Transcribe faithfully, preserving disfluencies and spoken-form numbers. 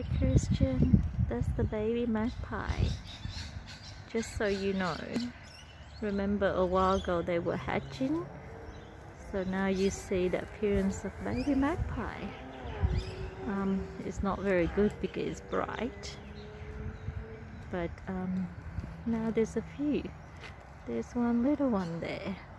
Christian, that's the baby magpie. Just so you know. Remember a while ago they were hatching? So now you see the appearance of baby magpie. Um, it's not very good because it's bright. But um, now there's a few. There's one little one there.